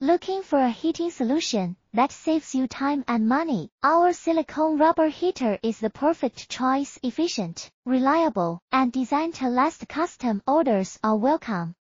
Looking for a heating solution that saves you time and money? Our silicone rubber heater is the perfect choice. Efficient, reliable, and designed to last. Custom orders are welcome.